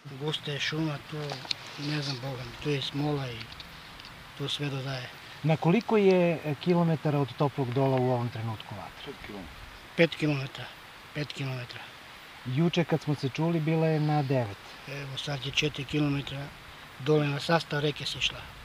Gusta je šuma, to ne znam Boga, to je smola i to sve dodaje. Na koliko je kilometara od Toplog Dola u ovom trenutku vatra? 5 kilometara, 5 kilometara. Juče kad smo se čuli bila je na 9. Evo sad je 4 kilometra dole na sastav reke se išla.